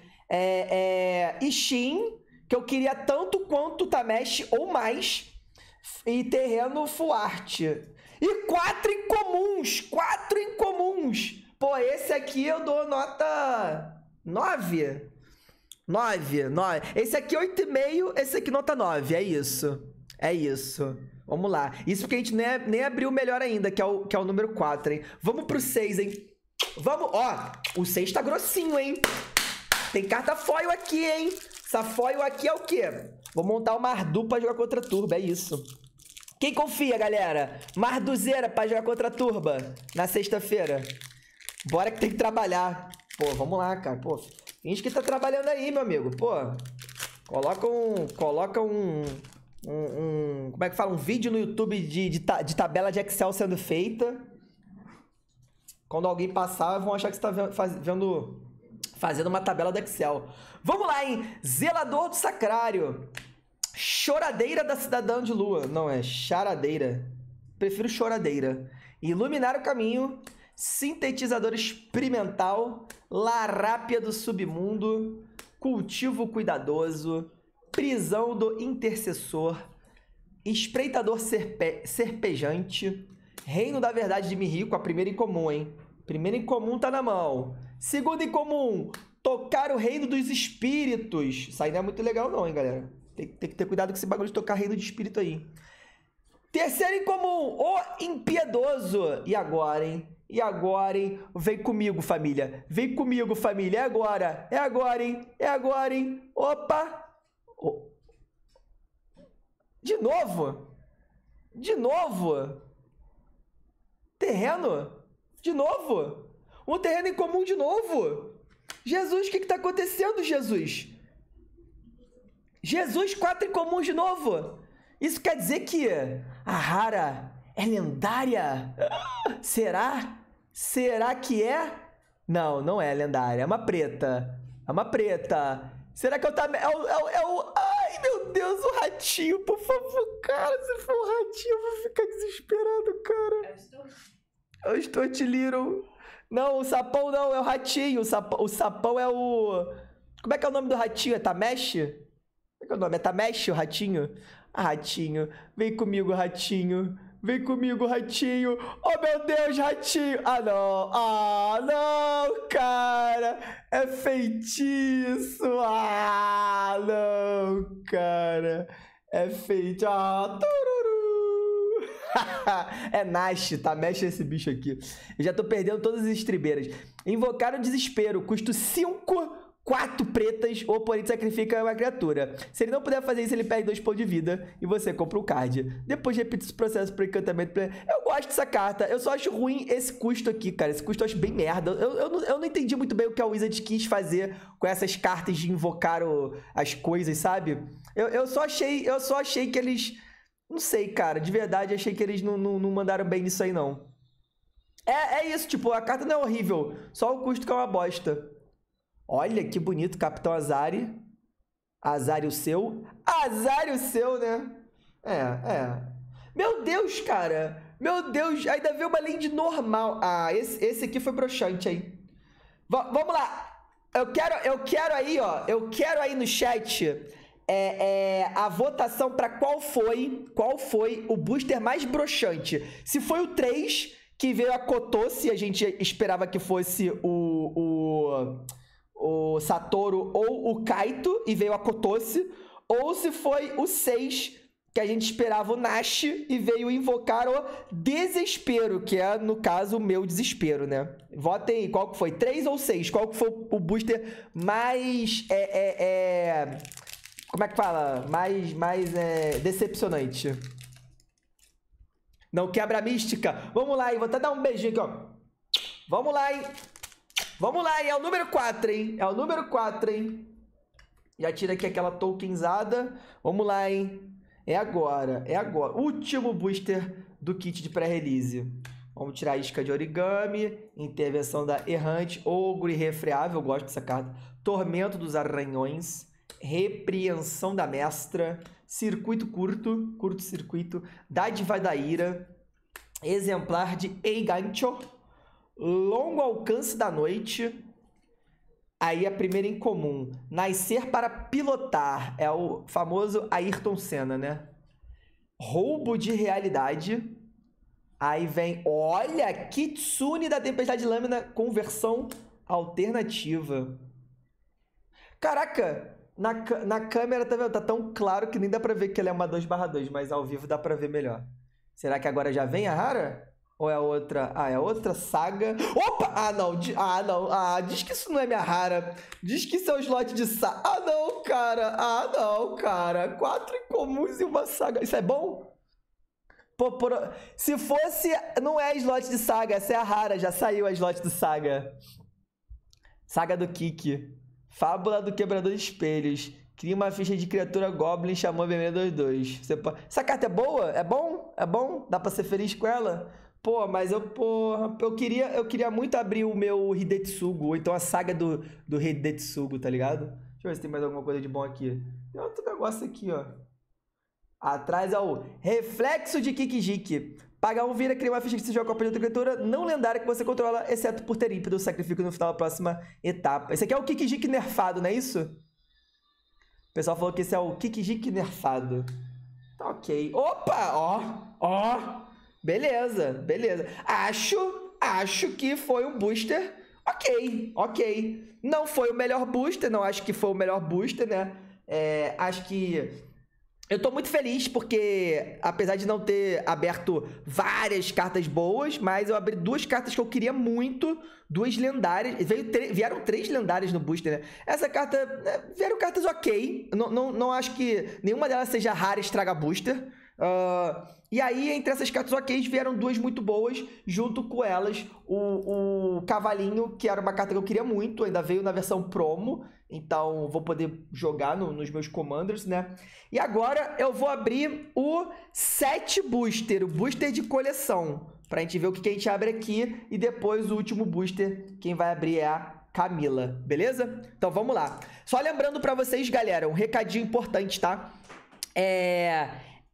É, é Ishin, que eu queria tanto quanto Tamesh ou mais. E terreno full art. E quatro incomuns! Quatro incomuns! Pô, esse aqui eu dou nota nove. Nove, nove. Esse aqui oito e meio, esse aqui nota nove. É isso. É isso. Vamos lá. Isso porque a gente nem, nem abriu o melhor ainda, que é o, que é o número quatro, hein? Vamos pro seis, hein? Vamos, ó. O seis tá grossinho, hein? Tem carta foil aqui, hein? Essa foil aqui é o quê? Vou montar o Mardu pra jogar contra a Turba, é isso. Quem confia, galera? Marduzeira pra jogar contra a Turba na sexta-feira. Bora que tem que trabalhar. Pô, vamos lá, cara. Pô, finge que tá trabalhando aí, meu amigo. Pô, coloca um... Coloca um... Um, um- como é que fala? Um vídeo no YouTube de, de, ta- de tabela de Excel sendo feita. Quando alguém passar, vão achar que você tá vendo, faz- vendo- fazendo uma tabela do Excel. Vamos lá, hein? Zelador do Sacrário. Choradeira da Cidadã de Lua. Não, é charadeira. Prefiro choradeira. Iluminar o caminho. Sintetizador experimental. Larápia do submundo. Cultivo cuidadoso. Prisão do intercessor. Espreitador serpe- serpejante. Reino da verdade de Mihiko. A primeira em comum, hein? Primeiro em comum tá na mão. Segundo em comum. Tocar o reino dos espíritos. Isso aí não é muito legal não, hein, galera? Tem, tem que ter cuidado com esse bagulho de tocar reino de espírito aí. Terceiro em comum. O impiedoso. E agora, hein? E agora, hein? Vem comigo, família. Vem comigo, família. É agora. É agora, hein? É agora, hein? Opa! Oh. De novo? De novo? Terreno? De novo? Um terreno em comum de novo? Jesus, o que está acontecendo, Jesus? Jesus, quatro em comum de novo? Isso quer dizer que a rara é lendária? Será? Será que é? Não, não é lendária. É uma preta. É uma preta. Será que eu tá... É o, é o, é o... Ai, meu Deus, o ratinho, por favor, cara. Se for o ratinho, eu vou ficar desesperado, cara. Eu estou... Eu estou te Little. Não, o sapão não, é o ratinho. O sapão, o sapão é o... Como é que é o nome do ratinho? É Tamesh? Como é que é o nome? É Tamesh, o ratinho? Ah, ratinho. Vem comigo, ratinho. Vem comigo, ratinho. Oh, meu Deus, ratinho. Ah, não. Ah, não, cara. É feitiço. Ah, não, cara. É feitiço. Ah, tururu. É Nash, tá? Mexe esse bicho aqui. Eu já tô perdendo todas as estribeiras. Invocar o desespero. Custo cinco... Quatro pretas, o oponente sacrifica uma criatura. Se ele não puder fazer isso, ele perde dois pontos de vida e você compra o card. Depois repita esse processo para encantamento. Eu gosto dessa carta. Eu só acho ruim esse custo aqui, cara. Esse custo eu acho bem merda. Eu, eu, não, eu não entendi muito bem o que a Wizard quis fazer com essas cartas de invocar o, as coisas, sabe? Eu, eu, só achei, eu só achei que eles... Não sei, cara. De verdade, achei que eles não, não, não mandaram bem nisso aí, não. É, é isso, tipo, a carta não é horrível. Só o custo que é uma bosta. Olha que bonito, Capitão Azari. Azari o seu. Azari o seu, né? É, é. Meu Deus, cara. Meu Deus, ainda veio uma land normal. Ah, esse, esse aqui foi broxante, hein? V vamos lá. Eu quero, eu quero aí, ó. Eu quero aí no chat é, é, a votação para qual foi, qual foi o booster mais broxante. Se foi o três, que veio a Kotosi, a gente esperava que fosse o... o o Satoru ou o Kaito e veio a Kotosi, ou se foi o seis, que a gente esperava o Nash e veio invocar o Desespero, que é, no caso, o meu desespero, né? Votem aí, qual que foi? três ou seis? Qual que foi o booster mais... É, é, é... Como é que fala? Mais, mais é, decepcionante. Não quebra a mística. Vamos lá, hein? Vou até dar um beijinho aqui, ó. Vamos lá, hein? Vamos lá, hein? É o número quatro, hein? É o número quatro, hein? Já tira aqui aquela tokenizada. Vamos lá, hein? É agora, é agora. Último booster do kit de pré-release. Vamos tirar a isca de origami, intervenção da errante, ogro irrefreável, eu gosto dessa carta. Tormento dos arranhões, repreensão da mestra, circuito curto, curto-circuito, dádiva da ira, exemplar de Eigancho, longo alcance da noite. Aí a primeira em comum, nascer para pilotar, é o famoso Ayrton Senna, né? Roubo de realidade. Aí vem, olha, Kitsune da Tempestade de Lâmina com versão alternativa. Caraca, na, na câmera tá, vendo? Tá tão claro que nem dá pra ver que ele é uma dois barra dois, mas ao vivo dá pra ver melhor. Será que agora já vem a rara? Ou é outra? Ah, é outra saga. Opa! Ah, não. Ah, não. Ah, diz que isso não é minha rara. Diz que isso é um slot de saga. Ah, não, cara. Ah, não, cara. Quatro incomuns e uma saga. Isso é bom? Pô, por... Se fosse... Não é slot de saga. Essa é a rara. Já saiu a slot do saga. Saga do Kiki. Fábula do Quebrador de Espelhos. Cria uma ficha de criatura Goblin, Xamã Vermelho dois dois. Você pode... Essa carta é boa? É bom? É bom? Dá pra ser feliz com ela? Pô, mas eu, porra, eu queria, eu queria muito abrir o meu Hidetsugu, ou então a saga do, do Hidetsugu, tá ligado? Deixa eu ver se tem mais alguma coisa de bom aqui. Tem outro negócio aqui, ó. Atrás é o Reflexo de Kikijiki. Paga um, vira, cria uma ficha que se joga com a outra criatura não lendária que você controla, exceto por ter ímpeto, sacrifica no final da próxima etapa. Esse aqui é o Kikijiki nerfado, não é isso? O pessoal falou que esse é o Kikijiki nerfado. Tá ok. Opa, ó, ó. Beleza, beleza. Acho, acho que foi um booster ok, ok. Não foi o melhor booster, não acho que foi o melhor booster, né? É, acho que... Eu tô muito feliz porque, apesar de não ter aberto várias cartas boas, mas eu abri duas cartas que eu queria muito, duas lendárias. Veio vieram três lendárias no booster, né? Essa carta... Né, vieram cartas ok. Não, não, não acho que nenhuma delas seja rara e estraga booster. Uh, e aí, entre essas cartas ok, vieram duas muito boas, junto com elas o, o Cavalinho, que era uma carta que eu queria muito, ainda veio na versão promo, então vou poder jogar no, nos meus commanders, né? E agora eu vou abrir o set booster, o booster de coleção, pra gente ver o que, que a gente abre aqui, e depois o último booster, quem vai abrir é a Camila, beleza? Então vamos lá. Só lembrando pra vocês, galera, um recadinho importante, tá? É...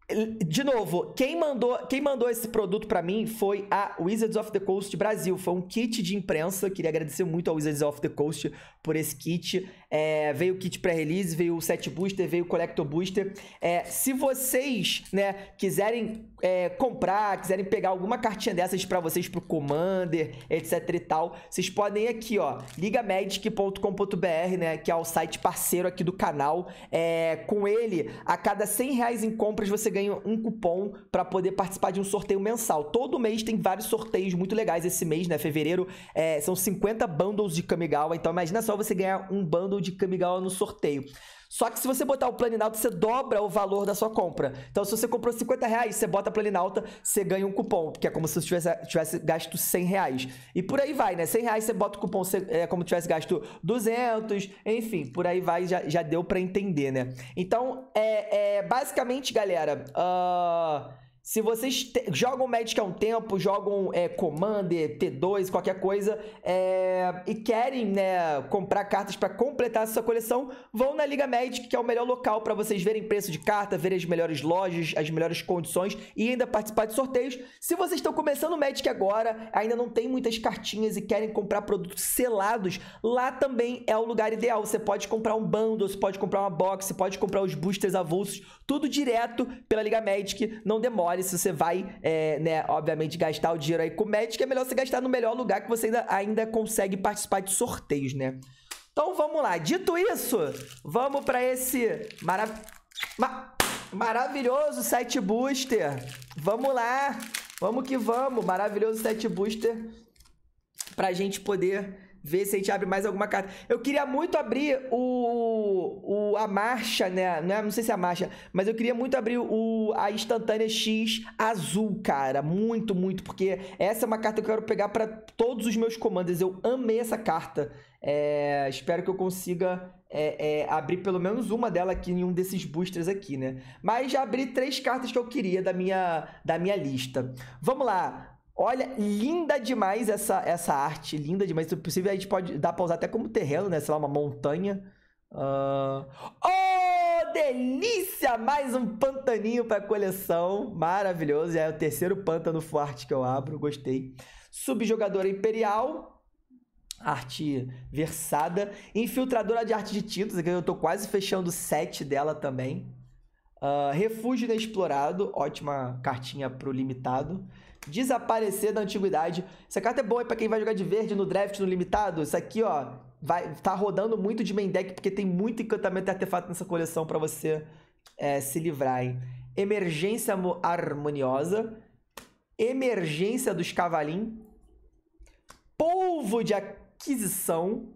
De novo, quem mandou, quem mandou esse produto pra mim foi a Wizards of the Coast Brasil. Foi um kit de imprensa. Queria agradecer muito a Wizards of the Coast por esse kit. É, veio o kit pré-release, veio o set booster, veio o collector booster. É, se vocês, né, quiserem é, comprar, quiserem pegar alguma cartinha dessas pra vocês pro Commander, etc e tal, vocês podem ir aqui, ó, liga magic ponto com ponto b r, né, que é o site parceiro aqui do canal. É, com ele, a cada cem reais em compras você ganha um cupom pra poder participar de um sorteio mensal. Todo mês tem vários sorteios muito legais. Esse mês, né, fevereiro, é, são cinquenta bundles de Kamigawa. Então imagina só você ganhar um bundle de Kamigawa no sorteio. Só que se você botar o Planinauta, você dobra o valor da sua compra. Então, se você comprou cinquenta reais, você bota Planinauta, você ganha um cupom, que é como se você tivesse, tivesse gasto cem reais. E por aí vai, né? cem reais você bota o cupom, você, é como se tivesse gasto duzentos, enfim, por aí vai, já, já deu pra entender, né? Então, é, é basicamente, galera, uh, se vocês te, jogam Magic há um tempo, jogam é, Commander, T dois, qualquer coisa, é, e querem, né, comprar cartas para completar essa coleção, vão na Liga Magic, que é o melhor local para vocês verem preço de carta, verem as melhores lojas, as melhores condições e ainda participar de sorteios. Se vocês estão começando o Magic agora, ainda não tem muitas cartinhas e querem comprar produtos selados, lá também é o lugar ideal. Você pode comprar um bundle, você pode comprar uma box, você pode comprar os boosters avulsos, tudo direto pela Liga Magic, não demore. Se você vai, é, né, obviamente, gastar o dinheiro aí com o Magic, é melhor você gastar no melhor lugar que você ainda, ainda consegue participar de sorteios, né? Então, vamos lá. Dito isso, vamos para esse marav ma maravilhoso set booster. Vamos lá. Vamos que vamos. Maravilhoso set booster pra gente poder ver se a gente abre mais alguma carta. Eu queria muito abrir o, o a marcha, né? Não, é, não sei se é a marcha, mas eu queria muito abrir o, a instantânea X azul, cara. Muito, muito, porque essa é uma carta que eu quero pegar para todos os meus comandos. Eu amei essa carta. É, espero que eu consiga é, é, abrir pelo menos uma dela aqui em um desses boosters aqui, né? Mas já abri três cartas que eu queria da minha, da minha lista. Vamos lá. Olha, linda demais essa, essa arte, linda demais. Se possível, a gente pode dar pra usar até como terreno, né? Sei lá, uma montanha. Uh... Oh, delícia! Mais um pantaninho pra coleção. Maravilhoso. Já é o terceiro pântano forte que eu abro. Gostei. Subjogadora Imperial. Arte versada. Infiltradora de arte de tintas. Aqui eu tô quase fechando o set dela também. Uh, Refúgio Inexplorado. Ótima cartinha pro limitado. Desaparecer da antiguidade. Essa carta é boa pra quem vai jogar de verde no draft, no limitado. Isso aqui, ó, vai, tá rodando muito de main deck, porque tem muito encantamento e artefato nessa coleção pra você é, se livrar, hein? Emergência Harmoniosa. Emergência dos Cavalim. Polvo de Aquisição.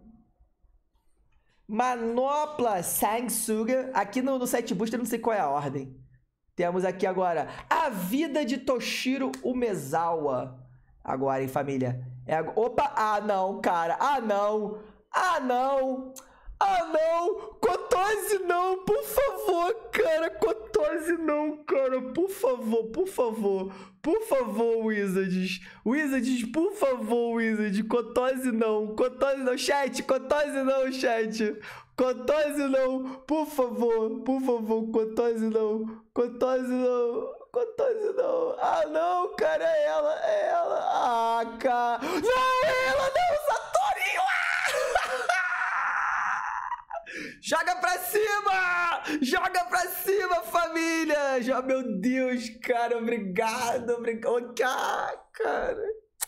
Manopla Sangsuga. Aqui no, no set booster eu não sei qual é a ordem. Temos aqui agora a vida de Toshiro Umezawa. Agora, hein, família? É ag... Opa! Ah, não, cara. Ah, não. Ah, não. Ah, não. Kotose, não. Por favor, cara. Kotose, não, cara. Por favor, por favor. Por favor, Wizards. Wizards, por favor, Wizards. Kotose, não. Kotose, não. Chat. Kotose, não, chat. Kotose não, por favor, por favor, Kotose não, Kotose não, Kotose não. Ah, não, cara, é ela, é ela. Ah, cara. Não, é ela, não, Satorinho. Ah! Joga pra cima! Joga pra cima, família! Já, meu Deus, cara, obrigado, obrigado. Ah, cara.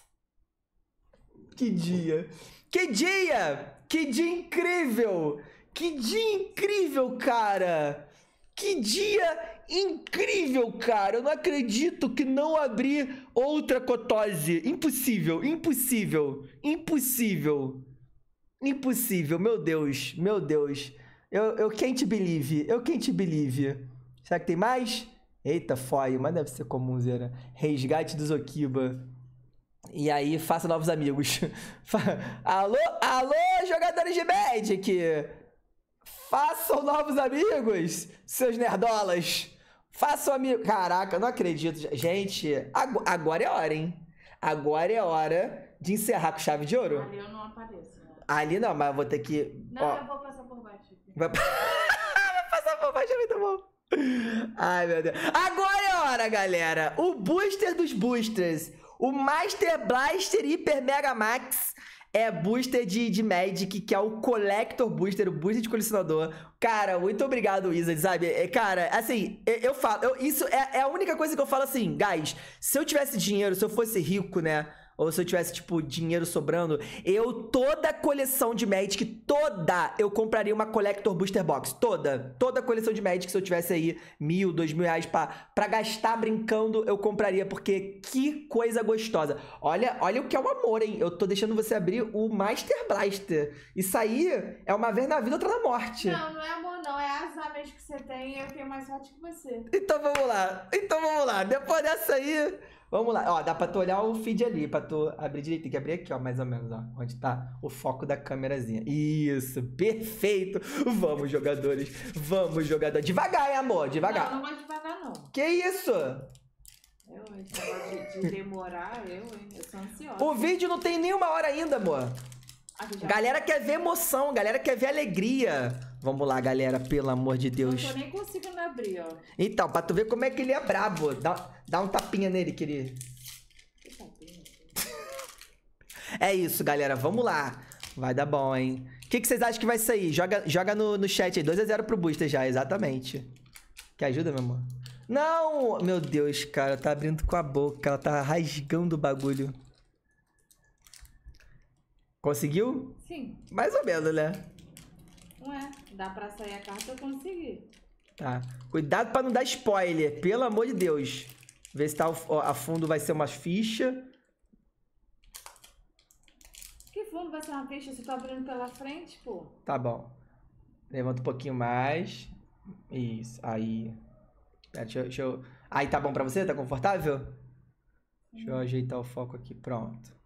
Que dia. Que dia! Que dia incrível! Que dia incrível, cara! Que dia incrível, cara! Eu não acredito que não abri outra Kotose. Impossível, impossível, impossível. Impossível, meu Deus, meu Deus. Eu, eu can't believe, eu can't believe. Será que tem mais? Eita, foi, mas deve ser comum, Zera. Resgate do Zokiba. E aí, faça novos amigos. Alô, alô, jogadores de Magic! Façam novos amigos, seus nerdolas. Façam amigos. Caraca, eu não acredito. Gente, agora é hora, hein? Agora é hora de encerrar com chave de ouro. Ali eu não apareço. Né? Ali não, mas eu vou ter que... Não, ó, eu vou passar por baixo. Aqui. Vai... Vai passar por baixo, é muito bom. Ai, meu Deus. Agora é hora, galera. O booster dos boosters. O Master Blaster Hyper Mega Max é booster de, de Magic, que é o Collector Booster, o booster de colecionador. Cara, muito obrigado, Wizard, sabe? É, cara, assim, eu, eu falo... Eu, isso é, é a única coisa que eu falo assim, guys, se eu tivesse dinheiro, se eu fosse rico, né... Ou se eu tivesse, tipo, dinheiro sobrando, eu, toda a coleção de Magic, toda, eu compraria uma Collector Booster Box. Toda. Toda a coleção de Magic, se eu tivesse aí mil, dois mil reais pra, pra gastar brincando, eu compraria, porque que coisa gostosa. Olha, olha o que é o amor, hein? Eu tô deixando você abrir o Master Blaster. Isso aí é uma vez na vida, outra na morte. Não, não é amor não, é azar mesmo que você tem e eu tenho mais sorte que você. Então vamos lá. Então vamos lá. Depois dessa aí... Vamos lá, ó, dá pra tu olhar o feed ali, pra tu abrir direito, tem que abrir aqui, ó, mais ou menos, ó, onde tá o foco da câmerazinha. Isso, perfeito! Vamos, jogadores, vamos, jogadores. Devagar, hein, amor, devagar. Não, não vai devagar, não. Que isso? Eu, hein, esse negócio de, de demorar, eu, hein, eu sou ansiosa. O vídeo não tem nenhuma hora ainda, amor. Aqui já... Galera quer ver emoção, galera quer ver alegria. Vamos lá, galera, pelo amor de Deus. Eu nem consigo abrir, ó. Então, pra tu ver como é que ele é brabo, dá, dá um tapinha nele, querido. Que tapinha? É isso, galera, vamos lá. Vai dar bom, hein? O que, que vocês acham que vai sair? Joga, joga no, no chat aí, dois a zero pro Booster já, exatamente. Quer ajuda, meu amor? Não! Meu Deus, cara, tá abrindo com a boca, ela tá rasgando o bagulho. Conseguiu? Sim. Mais ou menos, né? Ué, dá pra sair a carta, eu consegui. Tá. Cuidado pra não dar spoiler, pelo amor de Deus. Ver se tá ó, a fundo vai ser umas fichas. Que fundo vai ser uma ficha? Você tá abrindo pela frente, pô? Tá bom. Levanta um pouquinho mais. Isso, aí. É, deixa, eu- deixa eu... Aí, tá bom pra você? Tá confortável? Deixa eu ajeitar o foco aqui, pronto.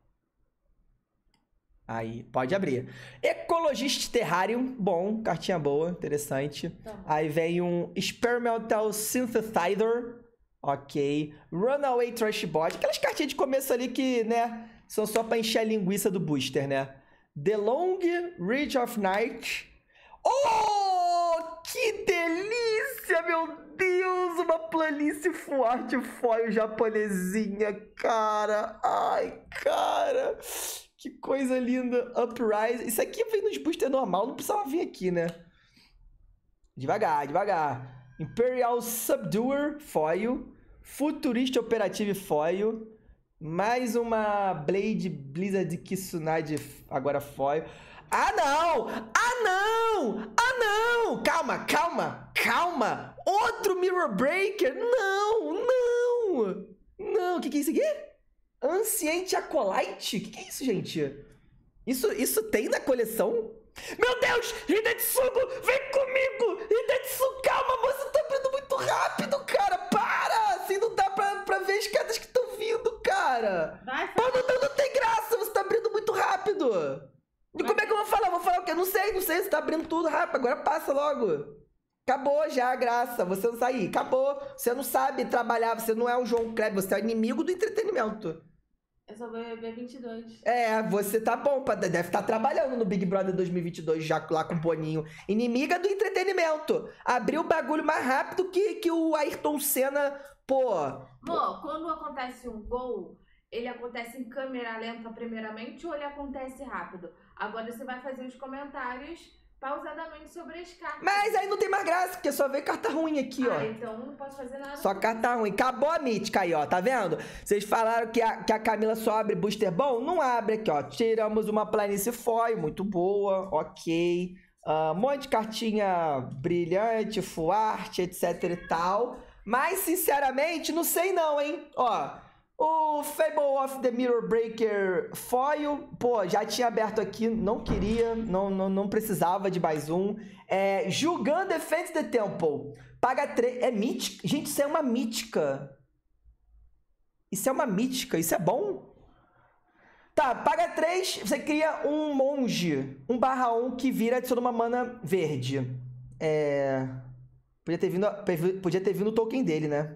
Aí, pode abrir. Ecologist Terrarium, bom, cartinha boa, interessante. Tá bom. Aí vem um Experimental Synthesizer, ok. Runaway Trash Bot, aquelas cartinhas de começo ali que, né, são só pra encher a linguiça do booster, né. The Long Reach of Night. Oh, que delícia, meu Deus, uma planície forte foil japonesinha, cara. Ai, cara. Que coisa linda. Uprise. Isso aqui vem nos booster normal. Não precisava vir aqui, né? Devagar, devagar. Imperial Subduer Foil. Futurista Operative Foil. Mais uma Blade Blizzard Kisunade agora foil. Ah, não! Ah, não! Ah, não! Calma, calma, calma! Outro Mirror Breaker? Não, não! Não, o que, que é isso aqui? Ancient Acolyte? O que, que é isso, gente? Isso, isso tem na coleção? Meu Deus! Hidetsugu, vem comigo! Hidetsugu, calma, você tá abrindo muito rápido, cara! Para! Assim não dá pra, pra ver as cartas que estão vindo, cara! Vai, Pô, não, não, não tem graça, você tá abrindo muito rápido! E como é que eu vou falar? Vou falar o quê? Não sei, não sei, você tá abrindo tudo rápido, agora passa logo. Acabou já a graça, você não sair, acabou. Você não sabe trabalhar, você não é o João Kleber, você é o inimigo do entretenimento. Eu sou B vinte e dois. É, você tá bom, pra- deve estar trabalhando no Big Brother dois mil e vinte e dois já lá com o Boninho. Inimiga do entretenimento. Abriu o bagulho mais rápido que, que o Ayrton Senna, pô. Amor, quando acontece um gol, ele acontece em câmera lenta primeiramente ou ele acontece rápido? Agora você vai fazer os comentários pausadamente sobre as cartas. Mas aí não tem mais graça, porque só vê carta ruim aqui, ó. Ah, então não posso fazer nada. Só carta ruim. Acabou a mítica aí, ó. Tá vendo? Vocês falaram que a, que a Camila só abre booster bom? Não abre aqui, ó. Tiramos uma planície foil, muito boa. Ok. Ah, um monte de cartinha brilhante, full art, etc e tal. Mas, sinceramente, não sei não, hein? Ó. O Fable of the Mirror Breaker Foil, pô, já tinha aberto aqui, não queria, não, não, não precisava de mais um. É, Jugan Defense the Temple, paga três, é mítica? Gente, isso é uma mítica. Isso é uma mítica, isso é bom? Tá, paga três, você cria um monge, um barra um que vira adiciona uma mana verde. É... Podia ter vindo, podia ter vindo o token dele, né?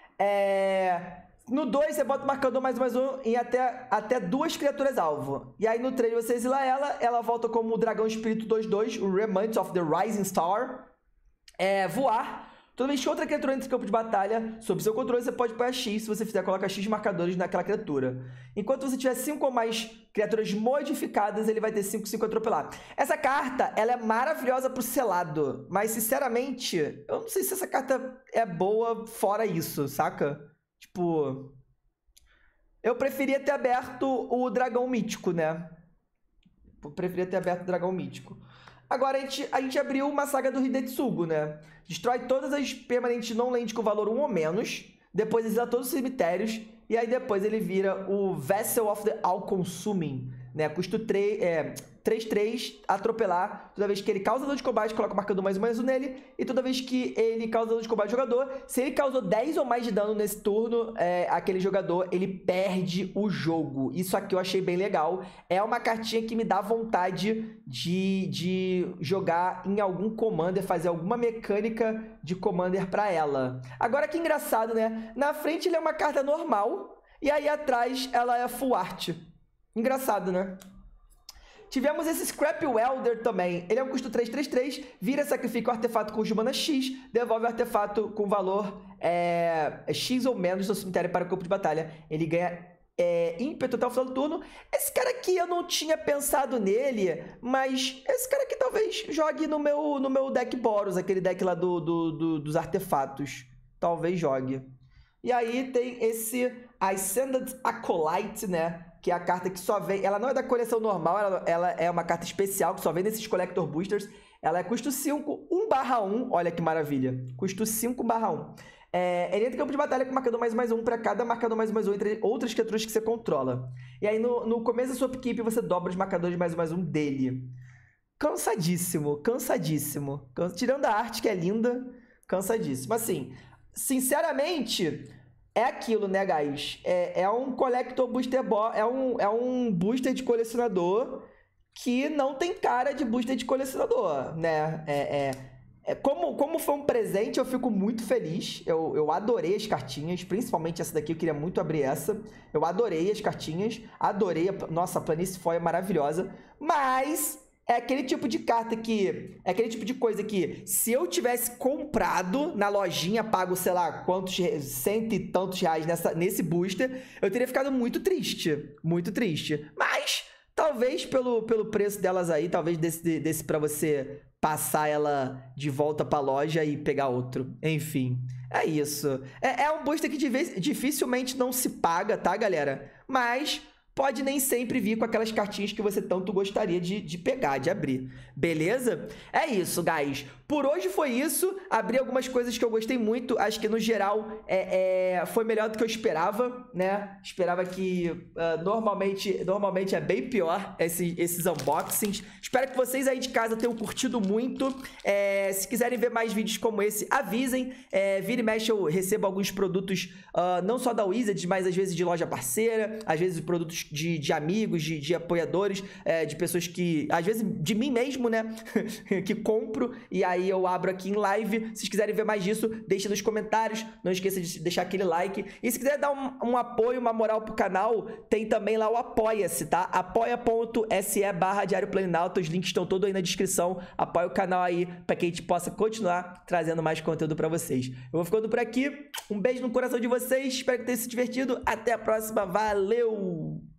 É... No dois, você bota o marcador mais um, mais um em até, até duas criaturas alvo. E aí no três, você exila ela, ela volta como o Dragão Espírito dois dois, o Remnant of the Rising Star. É, voar. Toda vez que outra criatura entra em campo de batalha, sob seu controle, você pode apoiar X. Se você fizer, coloca X marcadores naquela criatura. Enquanto você tiver cinco ou mais criaturas modificadas, ele vai ter cinco, cinco atropelar. Essa carta, ela é maravilhosa pro selado. Mas, sinceramente, eu não sei se essa carta é boa fora isso, saca? Tipo... Eu preferia ter aberto o dragão mítico, né? Eu preferia ter aberto o dragão mítico. Agora a gente, a gente abriu uma saga do Hidetsugu, né? Destrói todas as permanentes non-land com valor um ou menos. Depois exila todos os cemitérios. E aí depois ele vira o Vessel of the All-Consuming, né? Custo três, é, três, três, atropelar. Toda vez que ele causa dano de combate, coloca o marcador mais um mais um nele. E toda vez que ele causa dano de combate ao jogador, se ele causou dez ou mais de dano nesse turno, é, aquele jogador, ele perde o jogo. Isso aqui eu achei bem legal. É uma cartinha que me dá vontade de, de jogar em algum Commander, fazer alguma mecânica de Commander pra ela. Agora que engraçado, né? Na frente ele é uma carta normal, e aí atrás ela é full art. Engraçado, né? Tivemos esse Scrap Welder também. Ele é um custo três, três, três. Vira, sacrifica o artefato com mana X. Devolve o artefato com valor é, X ou menos no cemitério para o campo de batalha. Ele ganha é, ímpeto até o final do turno. Esse cara aqui eu não tinha pensado nele, mas esse cara aqui talvez jogue no meu, no meu deck Boros, aquele deck lá do, do, do, dos artefatos. Talvez jogue. E aí tem esse Ascended Acolyte, né? Que é a carta que só vem... Ela não é da coleção normal, ela, ela é uma carta especial que só vem nesses Collector Boosters. Ela é custo cinco, um barra um. Olha que maravilha. Custo cinco barra um. É, ele entra em campo de batalha com marcador mais mais um para cada marcador mais mais um entre outras criaturas que você controla. E aí no, no começo da sua upkeep você dobra os marcadores mais mais um dele. Cansadíssimo, cansadíssimo. Can... Tirando a arte que é linda, cansadíssimo. Assim, sinceramente... É aquilo, né, guys? É, é um Collector Booster Bo é um, é um booster de colecionador que não tem cara de booster de colecionador, né? É, é, é, como, como foi um presente, eu fico muito feliz. Eu, eu adorei as cartinhas, principalmente essa daqui, eu queria muito abrir essa. Eu adorei as cartinhas, adorei. A, nossa, a planície foi maravilhosa. Mas... é aquele tipo de carta que... é aquele tipo de coisa que... se eu tivesse comprado na lojinha, pago, sei lá, quantos... cento e tantos reais nessa, nesse booster, eu teria ficado muito triste. Muito triste. Mas, talvez pelo, pelo preço delas aí, talvez desse, desse pra você passar ela de volta pra loja e pegar outro. Enfim, é isso. É, é um booster que dificilmente não se paga, tá, galera? Mas... pode nem sempre vir com aquelas cartinhas que você tanto gostaria de, de pegar, de abrir. Beleza? É isso, guys. Por hoje foi isso. Abri algumas coisas que eu gostei muito. Acho que, no geral, é, é, foi melhor do que eu esperava, né? Esperava que, uh, normalmente, normalmente é bem pior esse, esses unboxings. Espero que vocês aí de casa tenham curtido muito. É, se quiserem ver mais vídeos como esse, avisem. É, vira e mexe, eu recebo alguns produtos, uh, não só da Wizards, mas às vezes de loja parceira, às vezes produtos De, de amigos, de, de apoiadores, é, de pessoas que, às vezes, de mim mesmo, né? que compro, e aí eu abro aqui em live. Se vocês quiserem ver mais disso, deixa nos comentários. Não esqueça de deixar aquele like. E se quiser dar um, um apoio, uma moral pro canal, tem também lá o Apoia-se, tá? apoia.se barra Diário Planinauta. Os links estão todos aí na descrição. Apoia o canal aí, pra que a gente possa continuar trazendo mais conteúdo pra vocês. Eu vou ficando por aqui. Um beijo no coração de vocês. Espero que tenham se divertido. Até a próxima. Valeu!